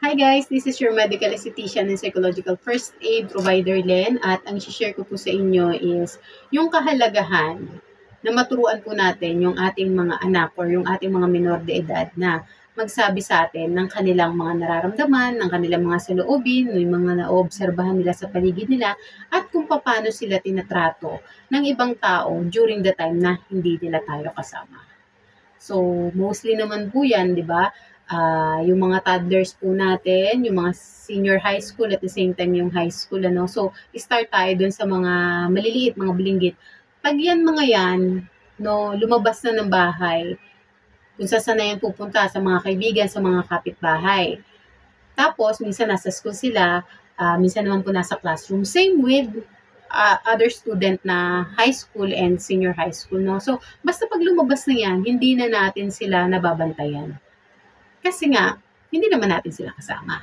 Hi guys, this is your medical esthetician and psychological first aid provider Len at ang share ko po sa inyo is yung kahalagahan na maturuan po natin yung ating mga anak or yung ating mga minor de edad na magsabi sa atin ng kanilang mga nararamdaman, ng kanilang mga saloobin, yung mga naobserbahan nila sa paligid nila at kung paano sila tinatrato ng ibang tao during the time na hindi nila tayo kasama. So, mostly naman po yan, di ba? Yung mga toddlers po natin, yung mga senior high school at the same time yung high school, ano. So, start tayo dun sa mga maliliit, mga bilinggit. Pag yan mga yan, no, lumabas na ng bahay, kung saan na yan pupunta sa mga kaibigan, sa mga kapitbahay. Tapos, minsan nasa school sila, minsan naman po nasa classroom. Same with other student na high school and senior high school, no? So, basta pag lumabas na yan, hindi na natin sila nababantayan. Kasi nga, hindi naman natin sila kasama.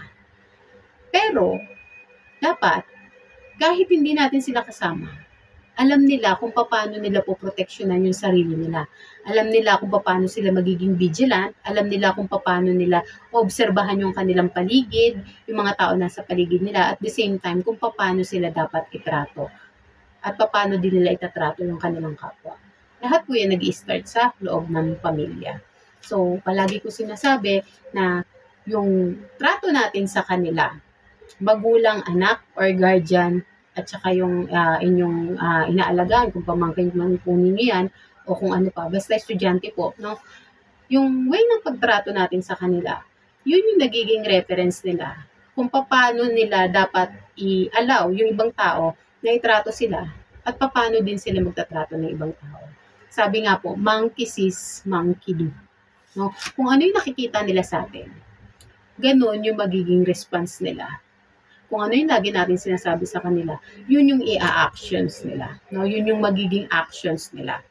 Pero, dapat, kahit hindi natin sila kasama, alam nila kung paano nila poproteksyonan yung sarili nila. Alam nila kung paano sila magiging vigilant. Alam nila kung paano nila obserbahan yung kanilang paligid, yung mga tao nasa paligid nila. At the same time, kung paano sila dapat itrato. At paano din nila itatrato yung kanilang kapwa. Lahat po yan nag-i-start sa loob ng pamilya. So, palagi ko sinasabi na yung trato natin sa kanila, magulang, anak, or guardian, at saka yung inyong inaalagaan, kung pamangkin man po ninyo yan, o kung ano pa, basta estudyante po, no? Yung way ng pagtrato natin sa kanila, yun yung nagiging reference nila, kung paano nila dapat i-allow yung ibang tao na itrato sila, at paano din sila magtatrato ng ibang tao. Sabi nga po, monkey sees, monkey do. No? Kung ano yung nakikita nila sa atin, ganun yung magiging response nila. Kung ano yung lagi natin sinasabi sa kanila, yun yung i-actions nila. No? Yun yung magiging actions nila.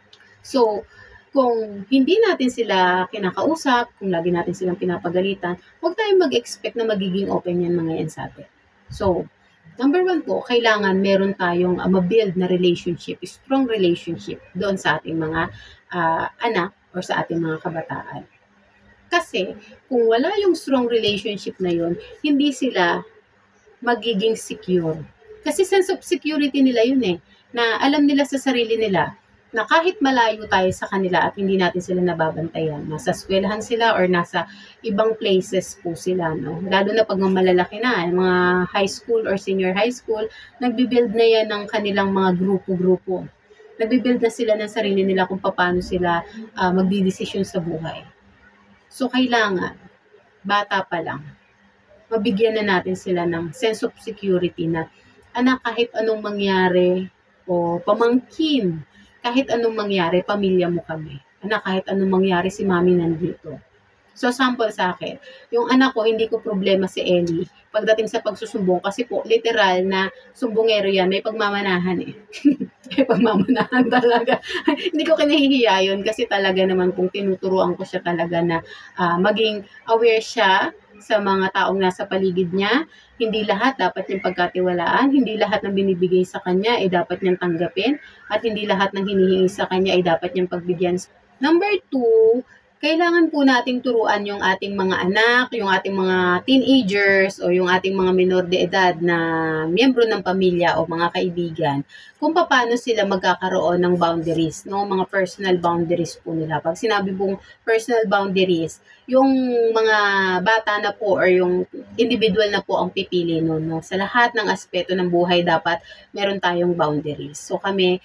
So, kung hindi natin sila kinakausap, kung lagi natin silang pinapagalitan, huwag tayong mag-expect na magiging open yan mga yan sa atin. So, number 1 po, kailangan meron tayong mabuild na relationship, strong relationship doon sa ating mga anak or sa ating mga kabataan. Kasi, kung wala yung strong relationship na yun, hindi sila magiging secure. Kasi sense of security nila yun na alam nila sa sarili nila na kahit malayo tayo sa kanila at hindi natin sila nababantayan, nasa eskwelahan sila or nasa ibang places po sila, no? Lalo na pag malalaki na, mga high school or senior high school, nagbibuild na yan ng kanilang mga grupo-grupo. Nagbibuild na sila ng sarili nila kung paano sila magdidesisyon sa buhay. So, kailangan, bata pa lang, mabigyan na natin sila ng sense of security na, anak, kahit anong mangyari, o pamangkin, kahit anong mangyari, pamilya mo kami. Anak, kahit anong mangyari, si mami nandito. So, sample sa akin, yung anak ko, hindi ko problema si Ellie pagdating sa pagsusumbong kasi po, literal na sumbongero yan, may pagmamanahan may pagmamanahan talaga. Hindi ko kinahihiya yun kasi talaga naman kung tinuturuan ko siya talaga na maging aware siya sa mga taong nasa paligid niya. Hindi lahat dapat niyang pagkatiwalaan, hindi lahat ng binibigay sa kanya ay dapat niyang tanggapin, at hindi lahat ng hinihingi sa kanya ay dapat niyang pagbigyan. Number 2, kailangan po nating turuan yung ating mga anak, yung ating mga teenagers, o yung ating mga minor de edad na miyembro ng pamilya o mga kaibigan, kung paano sila magkakaroon ng boundaries, no? Mga personal boundaries po nila. Pag sinabi pong personal boundaries, yung mga bata na po or yung individual na po ang pipili nun, no? Sa lahat ng aspeto ng buhay, dapat meron tayong boundaries. So kami,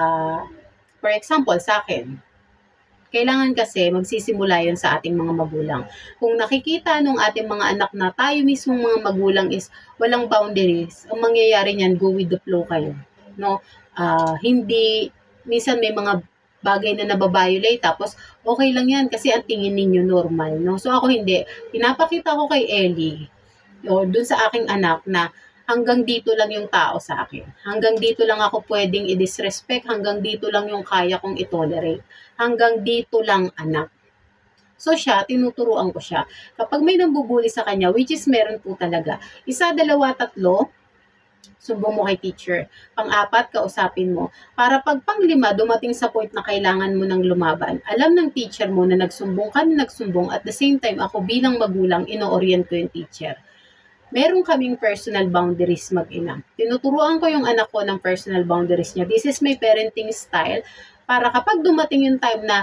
for example, sa akin, kailangan kasi magsisimula yun sa ating mga magulang. Kung nakikita nung ating mga anak na tayo mismong mga magulang is walang boundaries, ang mangyayari niyan, go with the flow kayo. No? Hindi, minsan may mga bagay na nababiolate, tapos okay lang yan kasi ang tingin ninyo normal. No? So ako hindi. Pinapakita ko kay Ellie, o dun sa aking anak na hanggang dito lang yung tao sa akin. Hanggang dito lang ako pwedeng i-disrespect. Hanggang dito lang yung kaya kong i-tolerate. Hanggang dito lang, anak. So siya, tinuturuan ko siya. Kapag may nambubuli sa kanya, which is meron po talaga, 1, 2, 3, Sumbong mo kay teacher. Pang-4, kausapin mo. Para pag pang-5, dumating sa point na kailangan mo ng lumaban, alam ng teacher mo na nagsumbong ka na nagsumbong, at the same time, ako bilang magulang, ino-orient ko yung teacher. Meron kaming personal boundaries mag-ina. Tinuturuan ko yung anak ko ng personal boundaries niya. This is my parenting style para kapag dumating yung time na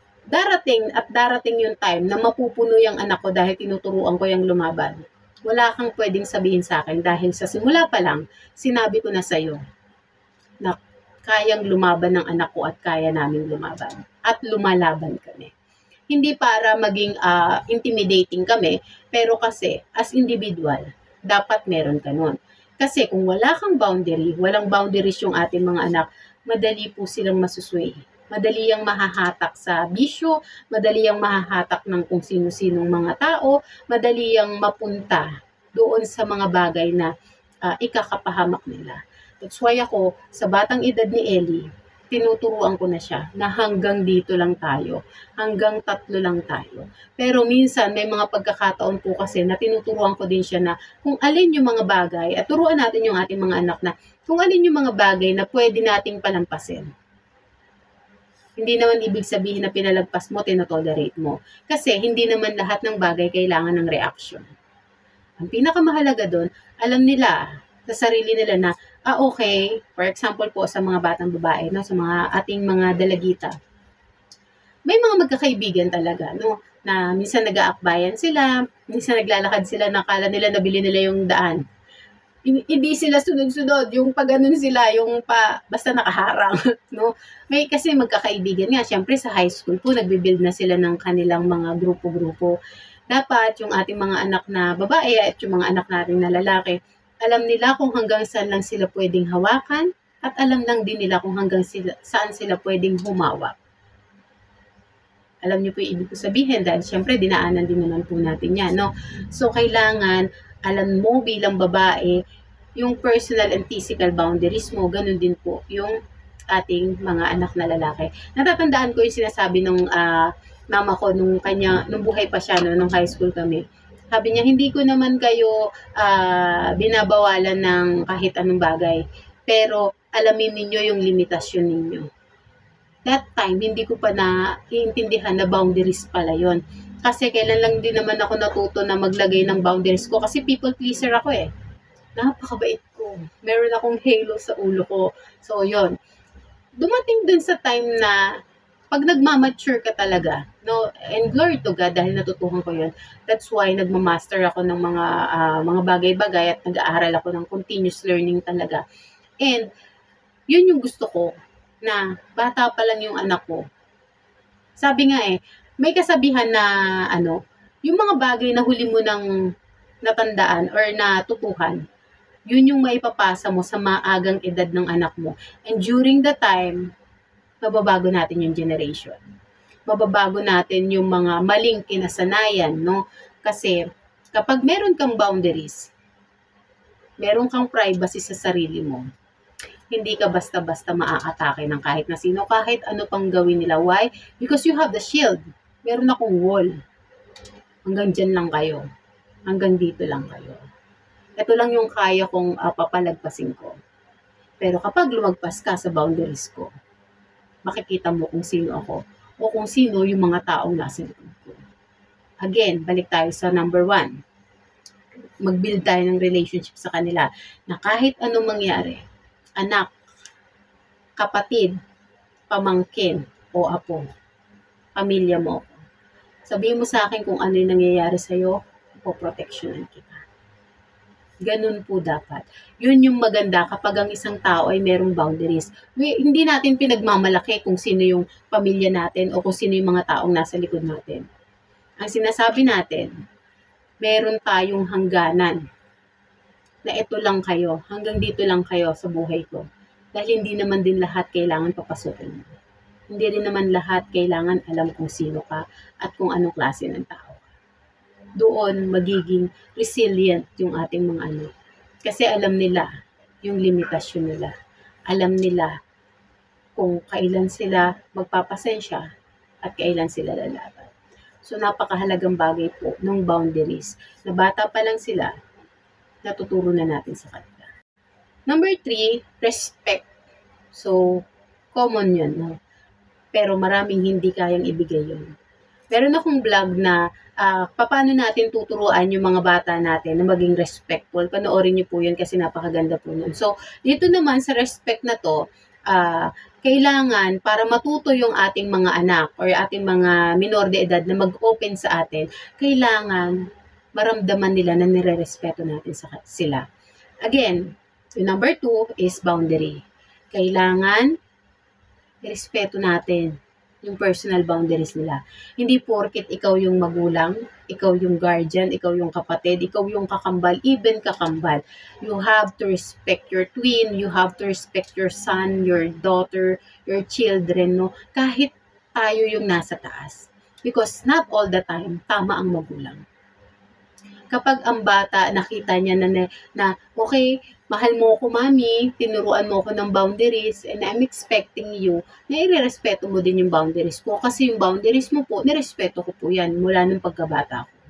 darating yung time na mapupuno yung anak ko dahil tinuturuan ko yung lumaban, wala kang pwedeng sabihin sa akin dahil sa simula pa lang, sinabi ko na sa'yo na kayang lumaban ng anak ko at kaya naming lumaban. At lumalaban kami. Hindi para maging intimidating kami, pero kasi as individual, dapat meron ka nun. Kasi kung wala kang boundary, walang boundaries yung ating mga anak, madali po silang masusway. Madali ang mahahatak sa bisyo, madali ang mahahatak ng kung sino-sinong mga tao, madali ang mapunta doon sa mga bagay na ikakapahamak nila. That's why ako, sa batang edad ni Ellie, tinuturuan ko na siya na hanggang dito lang tayo, hanggang 3 lang tayo. Pero minsan may mga pagkakataon po kasi na tinuturuan ko din siya na kung alin yung mga bagay, at turuan natin yung ating mga anak na kung alin yung mga bagay na pwede nating palampasin. Hindi naman ibig sabihin na pinalagpas mo, tinotolerate mo. Kasi hindi naman lahat ng bagay kailangan ng reaction. Ang pinakamahalaga doon, alam nila sa sarili nila na, okay, for example po sa mga batang babae, no, sa mga ating mga dalagita, may mga magkakaibigan talaga, no, na minsan nag-aakbayan sila, minsan naglalakad sila, nakala nila nabili nila yung daan. Hindi sila sunod-sunod, yung pa ganun sila, yung pa basta nakaharang, no? May kasi magkakaibigan nga, syempre sa high school po, nagbi-build na sila ng kanilang mga grupo-grupo. Dapat yung ating mga anak na babae at yung mga anak natin na lalaki, alam nila kung hanggang saan lang sila pwedeng hawakan at alam lang din nila kung hanggang saan sila pwedeng humawak. Alam niyo po yung ibig ko sabihin dahil syempre dinaanan din naman po natin yan, no? So, kailangan alam mo bilang babae, yung personal and physical boundaries mo, ganun din po yung ating mga anak na lalaki. Natatandaan ko yung sinasabi ng mama ko nung buhay pa siya, no, nung high school kami. Sabi niya, hindi ko naman kayo binabawalan ng kahit anong bagay, pero alamin ninyo yung limitasyon ninyo. That time, hindi ko pa naiintindihan na boundaries pala yon. Kasi kailan lang din naman ako natuto na maglagay ng boundaries ko kasi people pleaser ako eh. Napakabait ko. Meron akong halo sa ulo ko. So, yon. Dumating dun sa time na pag nagmamature ka talaga, no, and glory to God dahil natutuhan ko yon. That's why nagmamaster ako ng mga bagay-bagay at nag-aaral ako ng continuous learning talaga. And yun yung gusto ko na bata pa lang yung anak ko. Sabi nga may kasabihan na yung mga bagay na huli mo ng natandaan or natutuhan, yun yung maipapasa mo sa maagang edad ng anak mo. And during the time, mababago natin yung generation. Mababago natin yung mga maling kinasanayan, no? Kasi kapag meron kang boundaries, meron kang privacy sa sarili mo, hindi ka basta-basta maaatake ng kahit na sino, kahit ano pang gawin nila. Why? Because you have the shield. Meron akong wall. Hanggang dyan lang kayo. Hanggang dito lang kayo. Ito lang yung kaya kong papalagpasin ko. Pero kapag lumagpas ka sa boundaries ko, makikita mo kung sino ako o kung sino yung mga taong nasa likod ko. Again, balik tayo sa number 1. Mag-build tayo ng relationship sa kanila na kahit anong mangyari, anak, kapatid, pamangkin, o apo, pamilya mo. Sabihin mo sa akin kung ano yung nangyayari sa'yo, poproteksyonan kita. Ganun po dapat. Yun yung maganda kapag ang isang tao ay merong boundaries. Hindi natin pinagmamalaki kung sino yung pamilya natin o kung sino yung mga taong nasa likod natin. Ang sinasabi natin, meron tayong hangganan na ito lang kayo, hanggang dito lang kayo sa buhay ko. Dahil hindi naman din lahat kailangan papasukin mo. Hindi rin naman lahat kailangan alam kung sino ka at kung anong klase ng tao. Doon magiging resilient yung ating mga anak. Kasi alam nila yung limitasyon nila. Alam nila kung kailan sila magpapasensya at kailan sila lalaban. So napakahalagang bagay po ng boundaries. Na bata pa lang sila, natuturo na natin sa kanila. Number 3, respect. So, common yun, no? Pero maraming hindi kayang ibigay yun. Meron akong vlog na paano natin tuturuan yung mga bata natin na maging respectful. Panoorin niyo po yun kasi napakaganda po yun. So, dito naman sa respect na to, kailangan para matuto yung ating mga anak or ating mga minor de edad na mag-open sa atin, kailangan maramdaman nila na nire-respeto natin sila. Again, yung number 2 is boundary. Kailangan irespeto natin yung personal boundaries nila. Hindi porket ikaw yung magulang, ikaw yung guardian, ikaw yung kapatid, ikaw yung kakambal, even kakambal. You have to respect your twin, you have to respect your son, your daughter, your children, no? Kahit tayo yung nasa taas. Because not all the time, tama ang magulang. Kapag ang bata nakita niya na okay, mahal mo ko mami, tinuruan mo ko ng boundaries, and I'm expecting you na irerespeto mo din yung boundaries ko. Kasi yung boundaries mo po, nirespeto ko po yan mula nung pagkabata ko.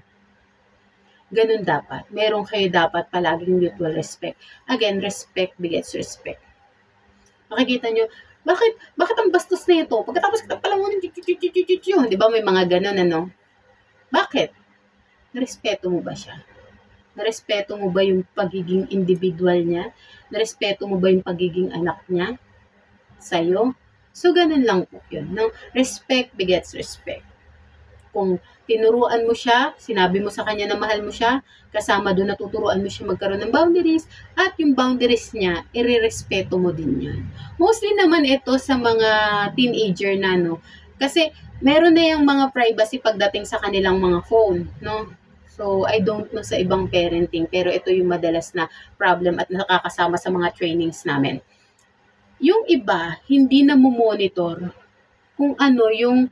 Ganun dapat. Meron kayo dapat palaging mutual respect. Again, respect begets respect. Makikita nyo, bakit ang bastos na ito? Pagkatapos kita pala mo, di ba may mga ganun, ano? Bakit? Narespeto mo ba siya? Narespeto mo ba yung pagiging individual niya? Narespeto mo ba yung pagiging anak niya sa'yo? So, ganun lang po yun. No? Respect begets respect. Kung tinuruan mo siya, sinabi mo sa kanya na mahal mo siya, kasama doon natuturuan mo siya magkaroon ng boundaries, at yung boundaries niya, irerespeto mo din yan. Mostly naman ito sa mga teenager na, no? Kasi, meron na yung mga privacy pagdating sa kanilang mga phone, no? So, I don't know sa ibang parenting, pero ito yung madalas na problem at nakakasama sa mga trainings namin. Yung iba, hindi na monitor kung ano yung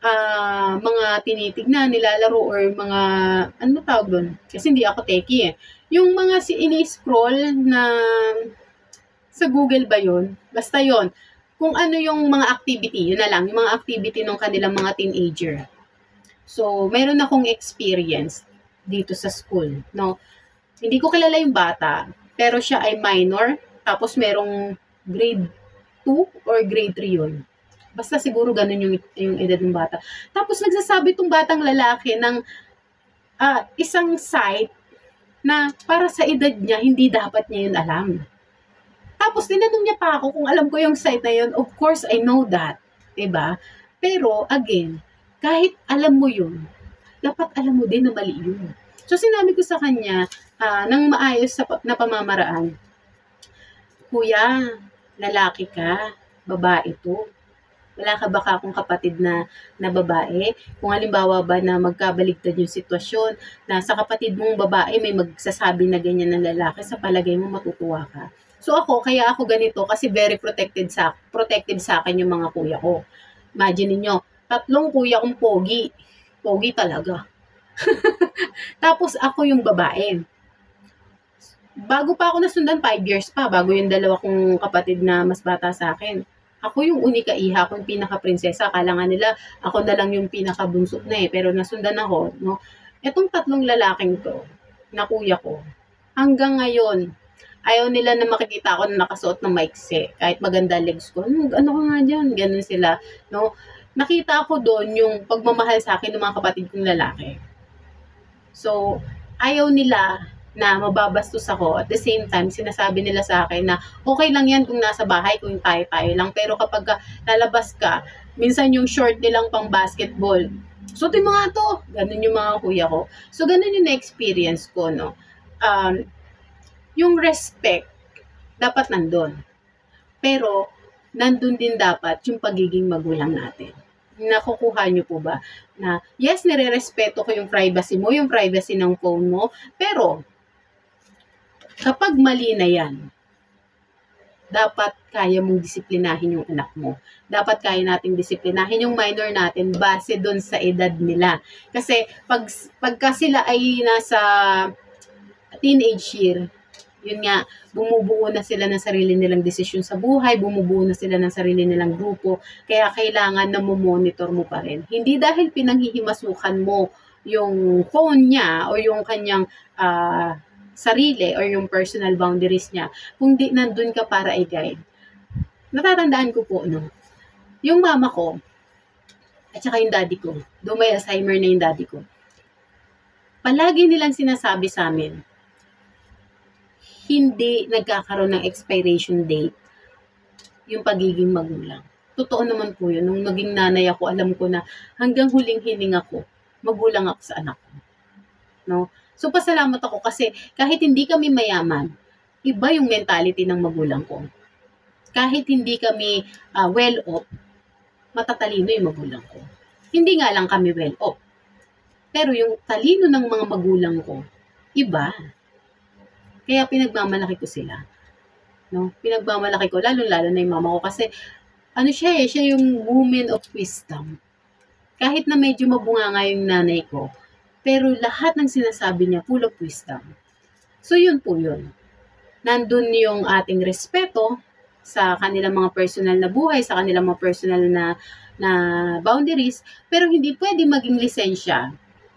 mga tinitignan, nilalaro, or mga, ano tawag doon? Kasi hindi ako techie eh. Yung mga ini-scroll na sa Google ba yun? Basta yun. Kung ano yung mga activity, yun na lang, yung mga activity ng kanilang mga teenager. So, meron akong experience dito sa school, no? Hindi ko kilala yung bata, pero siya ay minor, tapos merong grade 2 or grade 3 yun. Basta siguro ganun yung edad ng bata. Tapos nagsasabi tong batang lalaki ng isang site na para sa edad niya, hindi dapat niya yun alam. Tapos tinanong niya pa ako kung alam ko yung site na yun. Of course, I know that. Diba? Pero, again, kahit alam mo yun, dapat alam mo din na mali yun. So, sinabi ko sa kanya, nang maayos na pamamaraan, Kuya, lalaki ka, babae to. Wala ka ba akong kapatid na babae? Kung halimbawa ba na magkabaligtad yung sitwasyon, na sa kapatid mong babae may magsasabi na ganyan ng lalaki, sa palagay mo matutuwa ka. So kaya ako ganito kasi very protective sa akin yung mga kuya ko. Imagine niyo, 3 kuya kong pogi. Pogi talaga. Tapos ako yung babae. Bago pa ako nasundan, 5 years pa, bago yung 2 kong kapatid na mas bata sa akin. Ako yung unika iha, ako yung pinaka-prinsesa. Akala nga nila, ako na lang yung pinaka-bunso na eh. Pero nasundan ako, no? Etong 3 lalaking to, na kuya ko, hanggang ngayon, ayaw nila na makikita ako na nakasuot ng maiksi. Kahit maganda legs ko, ano ka nga dyan? Ganun sila, no? Nakita ako doon yung pagmamahal sa akin ng mga kapatid kong lalaki. So, ayaw nila na mababastos ako. At the same time, sinasabi nila sa akin na okay lang yan kung nasa bahay, kung tayo-tayo lang. Pero kapag lalabas ka, minsan yung short nilang pang basketball, suotin mo nga to. Ganun yung mga kuya ko. So, ganun yung na-experience ko, no? Yung respect, dapat nandun. Pero, nandun din dapat yung pagiging magulang natin. Nakukuha nyo po ba? Na, yes, nire-respeto ko yung privacy mo, yung privacy ng phone mo, pero, kapag mali na yan, dapat kaya mong disiplinahin yung anak mo. Dapat kaya nating disiplinahin yung minor natin base doon sa edad nila. Kasi pagka sila ay nasa teenage year, yun nga, bumubuo na sila ng sarili nilang desisyon sa buhay, bumubuo na sila ng sarili nilang grupo, kaya kailangan na monitor mo pa rin. Hindi dahil pinanghihimasukan mo yung phone niya o yung kanyang sarili or yung personal boundaries niya kung di nandun ka para i-guide. Natatandaan ko po, no, yung mama ko at saka yung daddy ko, though may Alzheimer na yung daddy ko, palagi nilang sinasabi sa amin, hindi nagkakaroon ng expiration date yung pagiging magulang. Totoo naman po yun. Nung naging nanay ako, alam ko na hanggang huling hininga ko, magulang ako sa anak ko. No? So, pasalamat ako kasi kahit hindi kami mayaman, iba yung mentality ng magulang ko. Kahit hindi kami well-off, matatalino yung magulang ko. Hindi nga lang kami well-off. Pero yung talino ng mga magulang ko, iba. Kaya pinagmamalaki ko sila. No? Pinagmamalaki ko, lalo-lalo na yung mama ko kasi siya yung woman of wisdom. Kahit na medyo mabunganga yung nanay ko, pero lahat ng sinasabi niya full of wisdom. So yun po yun. Nandun yung ating respeto sa kanilang mga personal na buhay, sa kanilang mga personal na boundaries, pero hindi pwede maging lisensya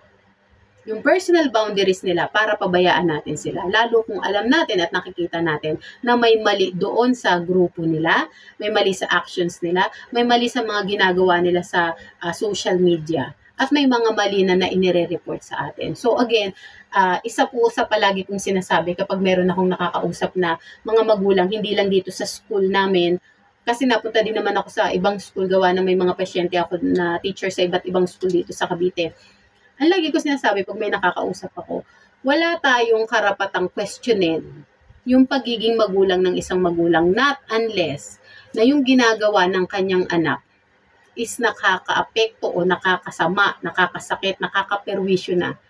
yung personal boundaries nila para pabayaan natin sila. Lalo kung alam natin at nakikita natin na may mali doon sa grupo nila, may mali sa actions nila, may mali sa mga ginagawa nila sa social media, at may mga mali na inire-report sa atin. So again, isa po sa palagi kong sinasabi kapag meron akong nakakausap na mga magulang, hindi lang dito sa school namin, kasi napunta din naman ako sa ibang school gawa na may mga pasyente ako na teacher sa iba't ibang school dito sa Cavite. Ang lagi ko sinasabi pag may nakakausap ako, wala tayong karapatang questionin yung pagiging magulang ng isang magulang, not unless na yung ginagawa ng kanyang anak is nakakaapekto o nakakasama, nakakasakit, nakakaperwisyo na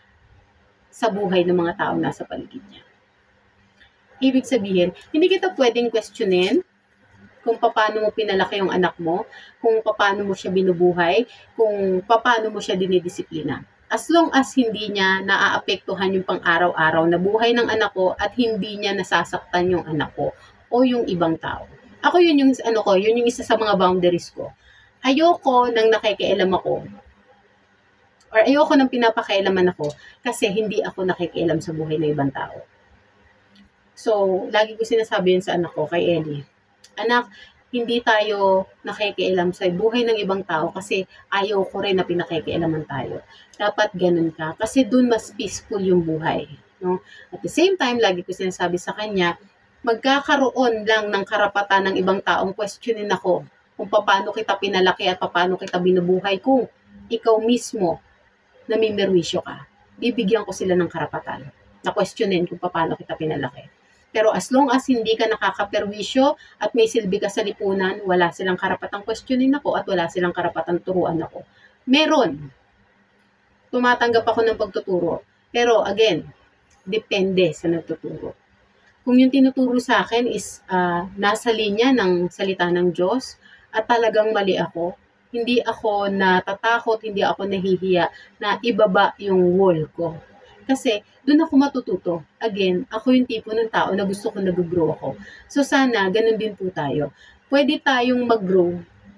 sa buhay ng mga tao nasa paligid niya. Ibig sabihin, hindi kita pwedeng questionin kung paano mo pinalaki yung anak mo, kung paano mo siya binubuhay, kung paano mo siya dinidisiplina. As long as hindi niya naaapektuhan yung pang-araw-araw na buhay ng anak ko at hindi niya nasasaktan yung anak ko o yung ibang tao. Ako yun yung yun yung isa sa mga boundaries ko. Ayoko nang nakikialam ako or ayoko nang pinapakailaman ako kasi hindi ako nakikialam sa buhay ng ibang tao. So, lagi ko sinasabi yun sa anak ko, kay Ellie. Anak, hindi tayo nakikialam sa buhay ng ibang tao kasi ayaw ko rin na pinakikialaman tayo. Dapat ganun ka kasi dun mas peaceful yung buhay. No? At the same time, lagi ko sinasabi sa kanya, magkakaroon lang ng karapatan ng ibang taong questionin ako kung paano kita pinalaki at paano kita binubuhay kung ikaw mismo namimerwisyo ka. Bibigyan ko sila ng karapatan na questionin kung paano kita pinalaki. Pero as long as hindi ka nakakaperwisyo at may silbi ka sa lipunan, wala silang karapatang questionin ako at wala silang karapatang turuan ako. Meron. Tumatanggap ako ng pagtuturo. Pero again, depende sa nagtuturo. Kung yung tinuturo sa akin is nasa linya ng salita ng Diyos at talagang mali ako, hindi ako natatakot, hindi ako nahihiya na ibaba yung wall ko. Kasi doon ako matututo. Again, ako yung tipo ng tao na gusto ko nag-grow ako. So sana, ganun din po tayo. Pwede tayong mag-grow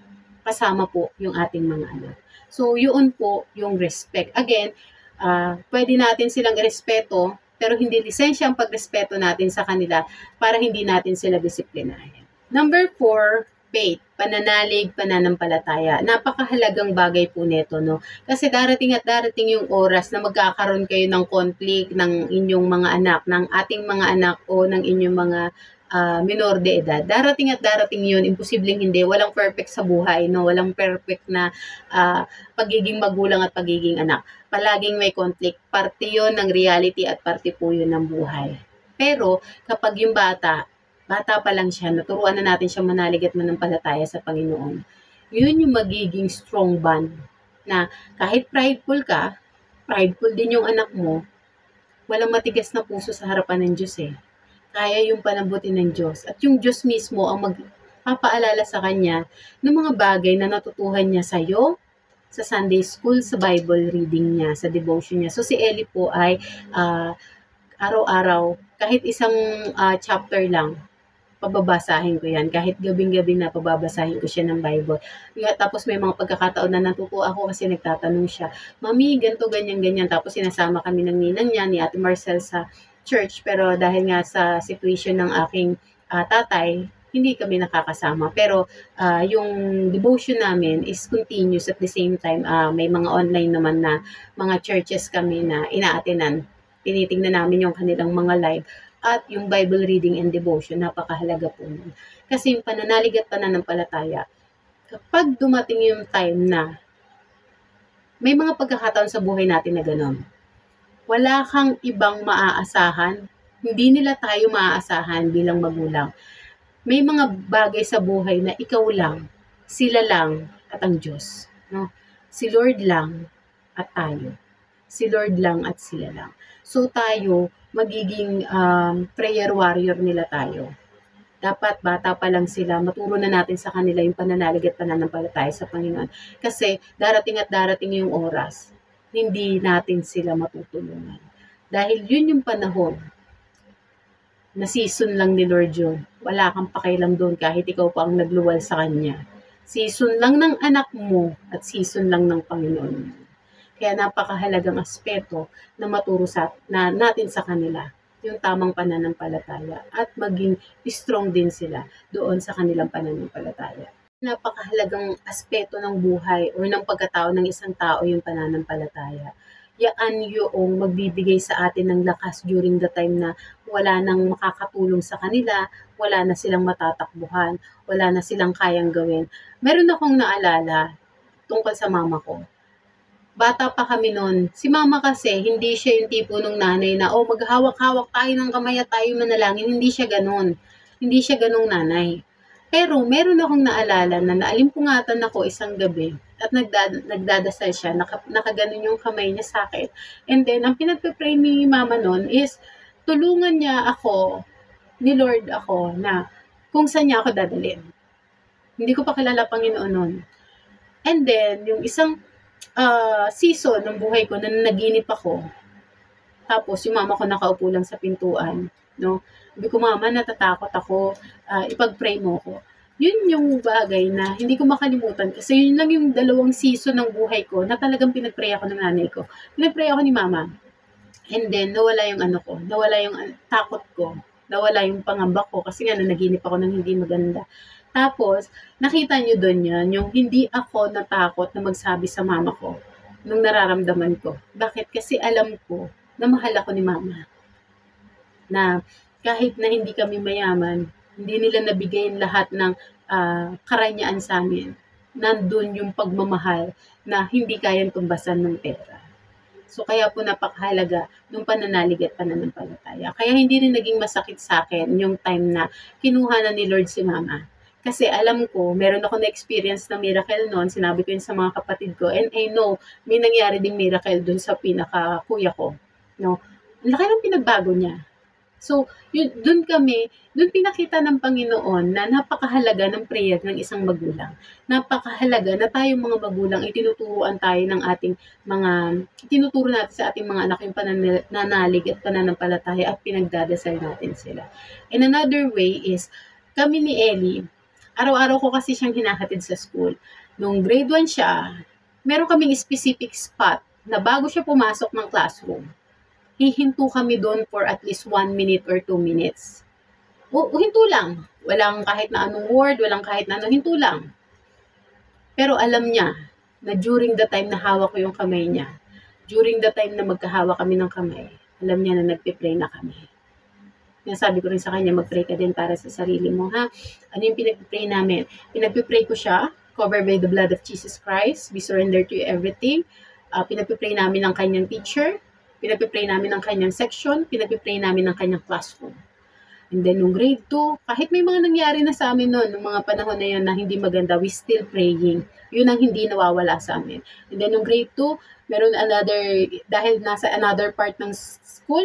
kasama po yung ating mga anak. So yun po yung respect. Again, pwede natin silang irespeto, pero hindi lisensya ang pagrespeto natin sa kanila para hindi natin sila disiplinahin. Number 4, faith, pananalig, pananampalataya. Napakahalagang bagay po nito, no? Kasi darating at darating yung oras na magkakaroon kayo ng conflict ng inyong mga anak, ng ating mga anak o ng inyong mga minor de edad. Darating at darating yun, imposibleng hindi. Walang perfect sa buhay, no? Walang perfect na pagiging magulang at pagiging anak. Palaging may conflict. Parte yun ng reality at parte po yun ng buhay. Pero kapag yung bata pa lang siya, naturuan na natin siya manalig at manampalataya sa Panginoon. Yun yung magiging strong bond na kahit prideful ka, prideful din yung anak mo, walang matigas na puso sa harapan ng Diyos eh. Kaya yung panabutin ng Diyos. At yung Diyos mismo ang magpapaalala sa kanya ng mga bagay na natutuhan niya sa'yo, sa Sunday school, sa Bible reading niya, sa devotion niya. So si Ellie po ay araw-araw, kahit isang chapter lang, pababasahin ko yan. Kahit gabing-gabi na pababasahin ko siya ng Bible. Tapos may mga pagkakataon na natutuwa ako kasi nagtatanong siya, Mami, ganito, ganyan, ganyan. Tapos sinasama kami ng ninang niya, ni Ate Marcel sa church, pero dahil nga sa situation ng aking tatay, hindi kami nakakasama. Pero yung devotion namin is continuous at the same time. May mga online naman na mga churches kami na ina-attenan. Tinitingnan namin yung kanilang mga live at yung Bible reading and devotion. Napakahalaga po nun. Kasi yung pananalig at pananampalataya, kapag dumating yung time na may mga pagkakataon sa buhay natin na gano'n, wala kang ibang maaasahan. Hindi nila tayo maaasahan bilang magulang. May mga bagay sa buhay na ikaw lang, sila lang, at ang Diyos. No? Si Lord lang at tayo. Si Lord lang at sila lang. So tayo, magiging prayer warrior nila tayo. Dapat bata pa lang sila, maturo na natin sa kanila yung pananalig at pananampalataya sa Panginoon. Kasi darating at darating yung oras, hindi natin sila matutulungan. Dahil yun yung panahon na season lang ni Lord yun. Wala kang pakialam doon kahit ikaw pa ang nagluwal sa Kanya. Season lang ng anak mo at season lang ng Panginoon. Kaya napakahalagang aspeto na maturo natin sa kanila yung tamang pananampalataya at maging strong din sila doon sa kanilang pananampalataya. Napakahalagang aspeto ng buhay o ng pagkatao ng isang tao yung pananampalataya. Yan yung magbibigay sa atin ng lakas during the time na wala nang makakatulong sa kanila, wala na silang matatakbuhan, wala na silang kayang gawin. Meron akong naalala tungkol sa mama ko. Bata pa kami noon. Si mama kasi, hindi siya yung tipo ng nanay na, maghawak-hawak tayo ng kamay at tayo manalangin. Hindi siya ganun. Hindi siya ganung nanay. Pero, meron akong naalala na naalimpungatan ako isang gabi at nagdadasal siya. Nakaganon yung kamay niya sa akin. And then, ang pinagpe-pray ni mama noon is, tulungan niya ako, ni Lord ako, na kung saan niya ako dadalhin. Hindi ko pa kilala Panginoon noon. And then, yung isang season ng buhay ko na naginip ako. Tapos yung mama ko nakaupo lang sa pintuan, no? Sabi ko, mama, natatakot ako, ipag-pray mo ko. Yun yung bagay na hindi ko makalimutan kasi yun lang yung dalawang season ng buhay ko na talagang pinag-pray ako ng nanay ko. Pinag-pray ako ni mama. And then nawala yung nawala yung takot ko, nawala yung pangamba ko kasi nga naginip ako ng hindi maganda. Tapos, nakita nyo doon yan, yung hindi ako natakot na magsabi sa mama ko nung nararamdaman ko. Bakit? Kasi alam ko na mahal ako ni mama. Na kahit na hindi kami mayaman, hindi nila nabigay lahat ng karanyaan sa amin. Nandun yung pagmamahal na hindi kayang tumbasan ng pera. So, kaya po napakahalaga ng pananalig at pananampalataya. Kaya hindi rin naging masakit sa akin yung time na kinuha na ni Lord si mama. Kasi alam ko, meron ako na-experience na miracle noon, sinabi ko yun sa mga kapatid ko, and I know, may nangyari ding miracle dun sa pinaka-kuya ko. No? Ang laki ng pinagbago niya. So, dun pinakita ng Panginoon na napakahalaga ng prayer ng isang magulang. Napakahalaga na tayong mga magulang, itinuturuan tayo ng itinuturo natin sa ating mga anak yung pananalig at pananampalataya at pinagdadasal natin sila. And another way is, kami ni Ellie, araw-araw ko kasi siyang hinahatid sa school. Nung grade 1 siya, meron kaming specific spot na bago siya pumasok ng classroom, hihinto kami doon for at least 1 minute or 2 minutes. Hinto lang. Walang kahit na anong word, walang kahit na anong, hinto lang. Pero alam niya na during the time na hawak ko yung kamay niya, during the time na magkahawak kami ng kamay, alam niya na nagpe-pray na kami. Sabi ko rin sa kanya, mag-pray ka din para sa sarili mo, ha? Ano yung pinag-pray namin? Pinag-pray ko siya, covered by the blood of Jesus Christ. We surrender to you everything. Pinag-pray namin ng kanyang teacher. Pinag-pray namin ng kanyang section. Pinag-pray namin ng kanyang classroom. And then, nung grade 2, kahit may mga nangyari na sa amin noon, nung mga panahon na yun na hindi maganda, we still praying. Yun ang hindi nawawala sa amin. And then, nung grade 2, meron dahil nasa another part ng school,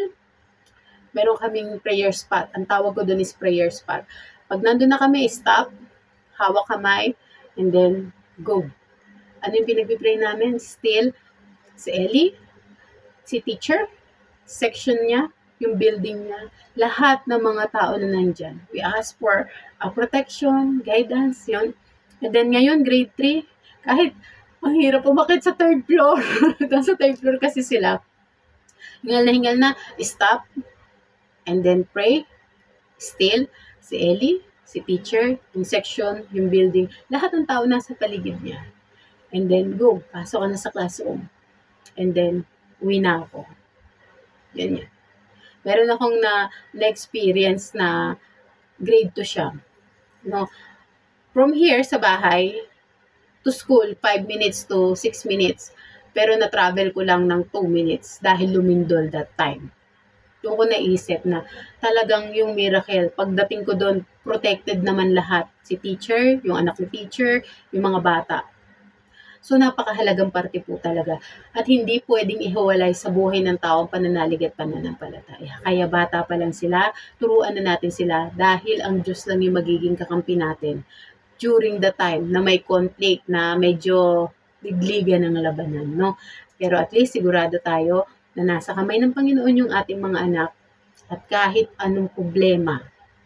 meron kaming prayer spot. Ang tawag ko doon is prayer spot. Pag nandun na kami, stop, hawak kamay, and then go. Ano yung pinag-pray namin? Still, si Ellie, si teacher, section niya, yung building niya, lahat ng mga tao na nandyan. We ask for protection, guidance, yun. And then ngayon, grade 3, kahit ang hirap umakit sa 3rd floor. Sa 3rd floor kasi sila. Hingal na, stop, and then pray, still, si Ellie, si teacher, yung section, yung building, lahat ng tao nasa paligid niya. And then, go, pasok ka na sa classroom. And then, uwi na ako. Yan. Meron akong na-experience na grade 2 siya. No? From here sa bahay to school, 5 minutes to 6 minutes. Pero na-travel ko lang ng 2 minutes dahil lumindol that time. Doon ko naisip na talagang yung miracle, pagdating ko doon, protected naman lahat. Si teacher, yung anak ni teacher, yung mga bata. So, napakahalagang parte po talaga. At hindi pwedeng ihiwalay sa buhay ng tao ang pananalig at pananampalataya. Kaya bata pa lang sila, turuan na natin sila dahil ang Diyos lang yung magiging kakampi natin during the time na may conflict, na medyo ligligan ng labanan, no? Pero at least sigurado tayo na nasa kamay ng Panginoon yung ating mga anak at kahit anong problema,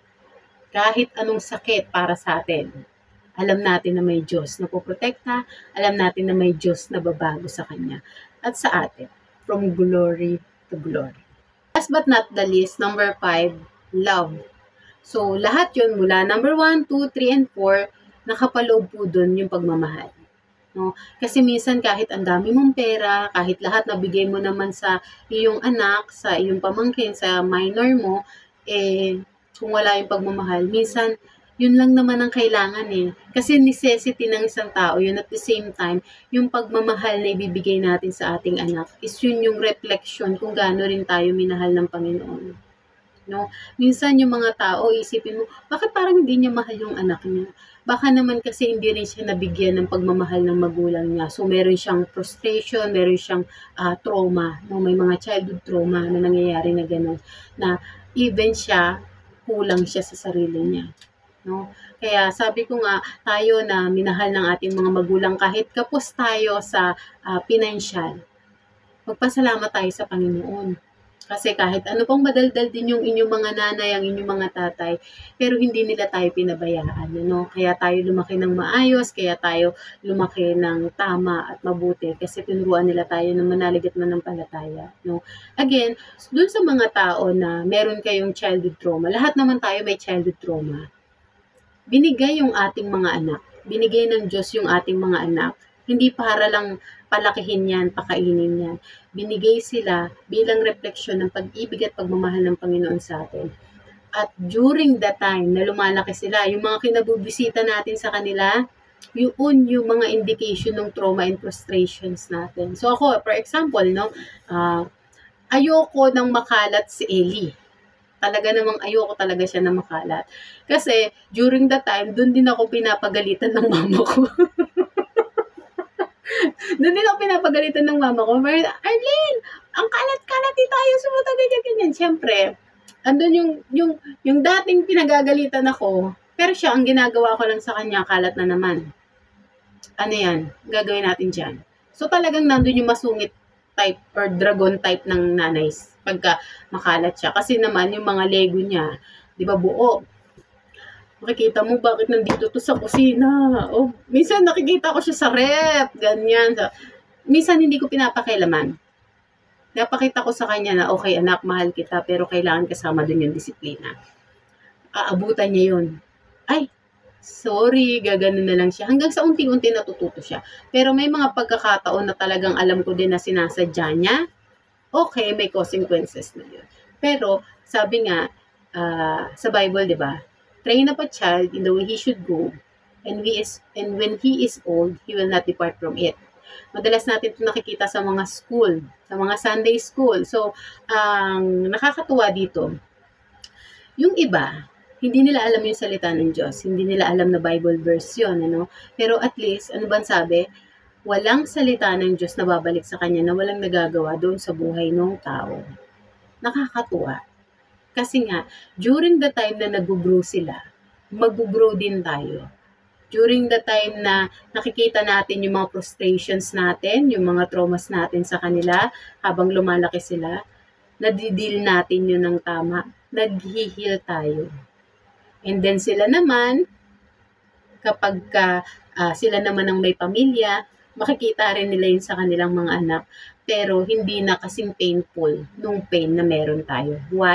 kahit anong sakit para sa atin, alam natin na may Diyos na poprotekta, alam natin na may Diyos na babago sa Kanya at sa atin, from glory to glory. Last but not the least, number 5, love. So, lahat yun mula number 1, 2, 3, and 4, nakapaloob po dun yung pagmamahal. No? Kasi minsan kahit ang dami mong pera, kahit lahat nabigay mo naman sa iyong anak, sa iyong pamangkin, sa minor mo, kung wala yung pagmamahal, minsan yun lang naman ang kailangan Kasi necessity ng isang tao yun. At the same time, yung pagmamahal na ibibigay natin sa ating anak is yun yung reflection kung gaano rin tayo minahal ng Panginoon. No? Minsan yung mga tao, isipin mo, bakit parang hindi niya mahal yung anak niya? Baka naman kasi hindi rin siya nabigyan ng pagmamahal ng magulang niya. So, meron siyang frustration, meron siyang trauma. No? May mga childhood trauma na nangyayari na gano'n. Na even siya, kulang siya sa sarili niya. No? Kaya sabi ko nga, tayo na minahal ng ating mga magulang, kahit kapos tayo sa financial, magpasalamat tayo sa Panginoon. Kasi kahit ano pang madaldal din yung inyong mga nanay, ang inyong mga tatay, pero hindi nila tayo pinabayaan. No? Kaya tayo lumaki ng maayos, kaya tayo lumaki ng tama at mabuti, kasi tinuruan nila tayo ng manalig at manampalataya. No? Again, dun sa mga tao na meron kayong childhood trauma, lahat naman tayo may childhood trauma. Binigay yung ating mga anak. Binigay ng Diyos yung ating mga anak. Hindi para lang palakihin yan, pakainin yan. Binigay sila bilang refleksyon ng pag-ibig at pagmamahal ng Panginoon sa atin. At during the time na lumalaki sila, yung mga kinabubisita natin sa kanila, yun yung mga indication ng trauma and frustrations natin. So ako, for example, ayoko nang makalat si Ellie. Talaga namang ayoko talaga siya na makalat. Kasi, during the time, doon din ako pinapagalitan ng mama ko. Doon din ako pinapagalitan ng mama ko. Arlene, ang kalat-kalat dito, tayo sumuta, ganyan. Siyempre, andun yung dating pinagagalitan ako, pero siya, ang ginagawa ko lang sa kanya, kalat na naman. Ano yan? Gagawin natin dyan. So, talagang nandun yung masungit type or dragon type ng nanays pagka makalat siya. Kasi naman, yung mga Lego niya, di ba buo? Makikita mo, bakit nandito to sa kusina? O, minsan nakikita ko siya sa rep, ganyan. Minsan hindi ko pinapakailaman. Napakita ko sa kanya na, okay anak, mahal kita, pero kailangan kasama dun yung disiplina. Aabutan niya yun. Ay, sorry, gaganon na lang siya. Hanggang sa unti-unti natututo siya. Pero may mga pagkakataon na talagang alam ko din na sinasadya niya. Okay, may consequences na yun. Pero, sabi nga, sa Bible, di ba? Train up a child in the way he should go, and when he is old, he will not depart from it. Madalas natin ito nakikita sa mga school, sa mga Sunday school. So, ang nakakatuwa dito, yung iba, hindi nila alam yung salita ng Diyos. Hindi nila alam na Bible verse yun. Pero at least, ano ba sabi? Walang salita ng Diyos na babalik sa kanya na walang nagagawa doon sa buhay ng tao. Nakakatuwa. Kasi nga, during the time na nag-grow sila, mag-grow din tayo. During the time na nakikita natin yung mga frustrations natin, yung mga traumas natin sa kanila, habang lumalaki sila, nadideal natin yun ng tama. Nag-heal tayo. And then sila naman, kapag sila naman ang may pamilya, makikita rin nila yun sa kanilang mga anak. Pero hindi na kasing painful nung pain na meron tayo. Why?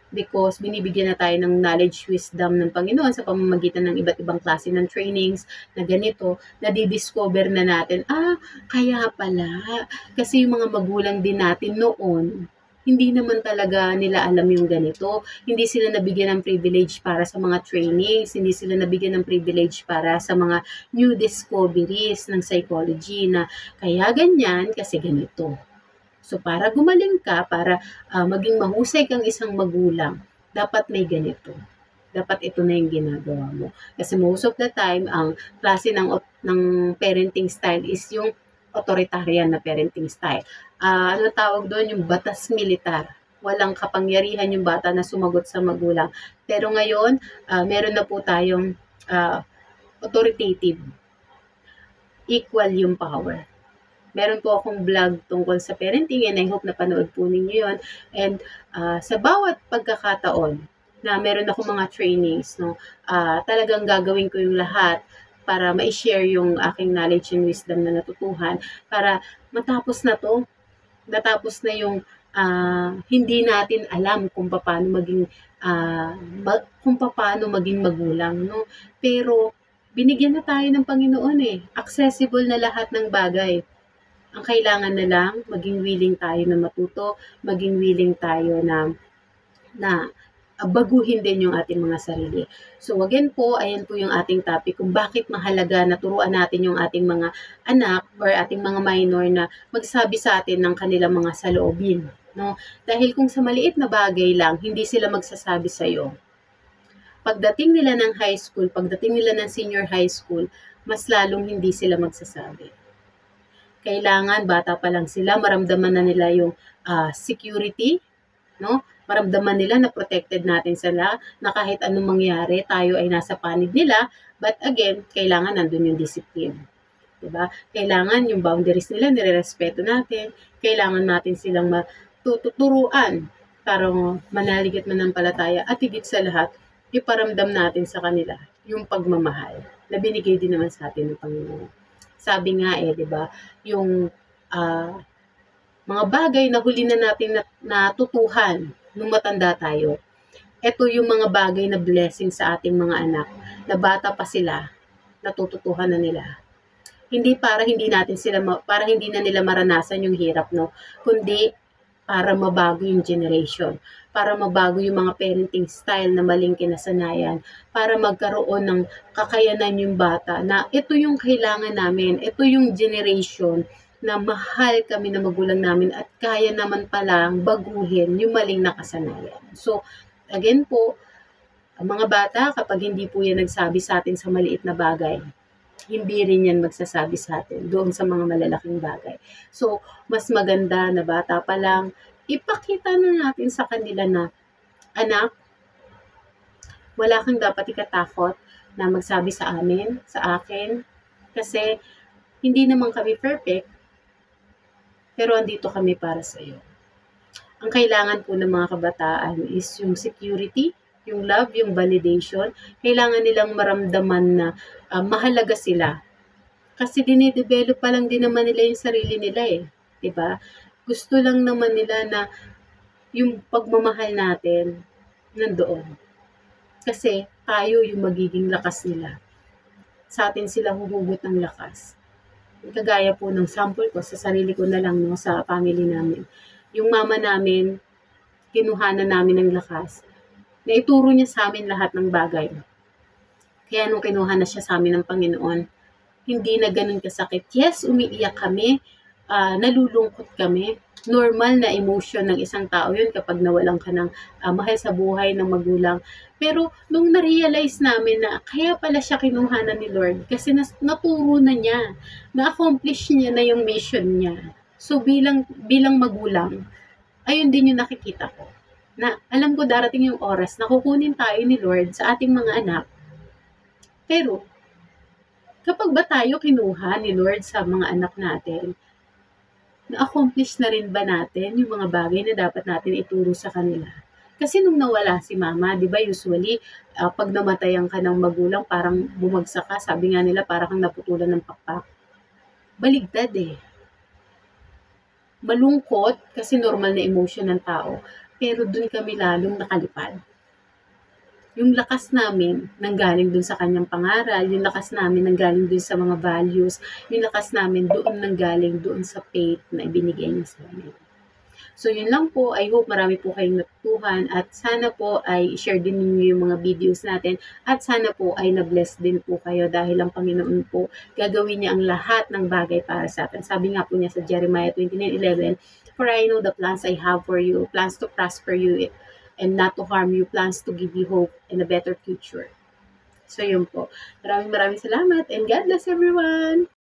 because binibigyan na tayo ng knowledge, wisdom ng Panginoon sa pamamagitan ng iba't ibang klase ng trainings na ganito, nadidiscover na natin, kaya pala, kasi yung mga magulang din natin noon, hindi naman talaga nila alam yung ganito. Hindi sila nabigyan ng privilege para sa mga trainings, hindi sila nabigyan ng privilege para sa mga new discoveries ng psychology na kaya ganyan kasi ganito. So para gumaling ka, para maging mahusay kang isang magulang, dapat may ganito. Dapat ito na yung ginagawa mo. Kasi most of the time, ang klase ng parenting style is yung authoritarian na parenting style. Ano tawag doon? Yung batas militar. Walang kapangyarihan yung bata na sumagot sa magulang. Pero ngayon, meron na po tayong authoritative. Equal yung power. Meron po akong vlog tungkol sa parenting and I hope na panood po ninyo yun. And sa bawat pagkakataon na meron ako mga trainings, no, talagang gagawin ko yung lahat para ma-share yung aking knowledge and wisdom na natutuhan para natapos na yung hindi natin alam kung paano maging magulang, no? Pero binigyan na tayo ng Panginoon accessible na lahat ng bagay. Ang kailangan na lang, maging willing tayo na matuto, maging willing tayo na baguhin din yung ating mga sarili. So again po, ayan po yung ating topic kung bakit mahalaga na turuan natin yung ating mga anak or ating mga minor na magsabi sa atin ng kanilang mga saloobin. No? Dahil kung sa maliit na bagay lang, hindi sila magsasabi sa'yo. Pagdating nila ng high school, pagdating nila ng senior high school, mas lalong hindi sila magsasabi. Kailangan bata pa lang sila, maramdaman na nila yung security, no? Maramdaman nila na protected natin sila, na kahit anong mangyari, tayo ay nasa panig nila, but again, kailangan nandun yung discipline. Diba? Kailangan yung boundaries nila, nirerespeto natin, kailangan natin silang matuturuan para manalig at manampalataya, at higit sa lahat, iparamdam natin sa kanila yung pagmamahal na binigay din naman sa atin ng Panginoon. Sabi nga diba, yung mga bagay na huli na natin natutuhan nung matanda tayo. Ito yung mga bagay na blessing sa ating mga anak na bata pa sila, natututuhan na nila. Hindi para hindi na nila maranasan yung hirap, no? Kundi para mabago yung generation, para mabago yung mga parenting style na maling kinasanayan, para magkaroon ng kakayanan yung bata na ito yung kailangan namin, ito yung generation na mahal kami na magulang namin at kaya naman palang baguhin yung maling nakasanayan. So, again po, ang mga bata, kapag hindi po yan nagsabi sa atin sa maliit na bagay, hindi rin yan magsasabi sa atin doon sa mga malalaking bagay. So, mas maganda na bata pa lang, ipakita na natin sa kanila na, anak, wala kang dapat ikatakot na magsabi sa amin, sa akin, kasi hindi naman kami perfect, pero andito kami para sa iyo. Ang kailangan po ng mga kabataan is yung security, yung love, yung validation. Kailangan nilang maramdaman na mahalaga sila. Kasi dinidevelop pa lang din naman nila yung sarili nila diba? Gusto lang naman nila na yung pagmamahal natin nandoon. Kasi tayo yung magiging lakas nila. Sa atin sila huhugot ng lakas. Kagaya po ng sample ko, sa sarili ko na lang, no, sa family namin. Yung mama namin, kinuhanan namin ng lakas. Naituro niya sa amin lahat ng bagay. Kaya nung kinuha na siya sa amin ng Panginoon, hindi na ganun kasakit. Yes, umiiyak kami, nalulungkot kami. Normal na emotion ng isang tao yun kapag nawalan ka ng mahal sa buhay ng magulang. Pero nung na-realize namin na kaya pala siya kinuhanan ni Lord kasi naturo na niya, na-accomplish niya na yung mission niya. So bilang magulang, ayun din yung nakikita ko. Na alam ko darating yung oras na kukunin tayo ni Lord sa ating mga anak. Pero kapag ba tayo kinuha ni Lord sa mga anak natin, na-accomplish na rin ba natin yung mga bagay na dapat natin ituro sa kanila? Kasi nung nawala si mama, di ba usually, pag namatayan ka ng magulang, parang bumagsak ka, sabi nga nila, parang kang naputulan ng pakpak. Baligtad malungkot, kasi normal na emotion ng tao. pero dun kami lalong nakalipad. Yung lakas namin nanggaling dun sa kanyang pangaral, yung lakas namin nanggaling dun sa mga values, yung lakas namin doon nanggaling doon sa faith na ibinigay niya sa amin. So yun lang po, I hope marami po kayong natutuhan at sana po ay share din ninyo yung mga videos natin at sana po ay na-bless din po kayo dahil ang Panginoon po gagawin niya ang lahat ng bagay para sa atin. Sabi nga po niya sa Jeremiah 29:11, "For I know the plans I have for you, plans to prosper you and not to harm you, plans to give you hope and a better future." So yun po. Maraming salamat and God bless everyone!